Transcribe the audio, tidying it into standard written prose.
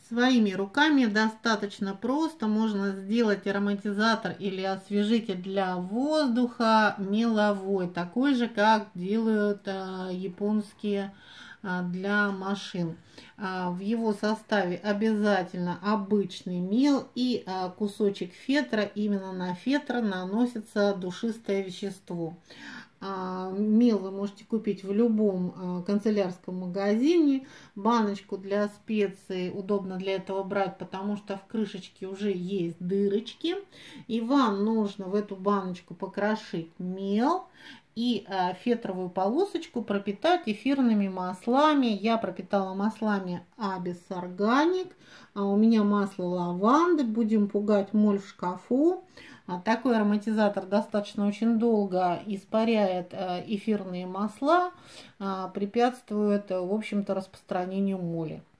Своими руками достаточно просто можно сделать ароматизатор или освежитель для воздуха меловой, такой же, как делают японские для машин. В его составе обязательно обычный мел и кусочек фетра. Именно на фетр наносится душистое вещество. Мел вы можете купить в любом канцелярском магазине. Баночку для специй удобно для этого брать, потому что в крышечке уже есть дырочки. И вам нужно в эту баночку покрошить мел и фетровую полосочку пропитать эфирными маслами. Я пропитала маслами Абис Органик. У меня масло лаванды. Будем пугать моль в шкафу. Такой ароматизатор достаточно очень долго испаряет эфирные масла, препятствует, в общем-то, распространению моли.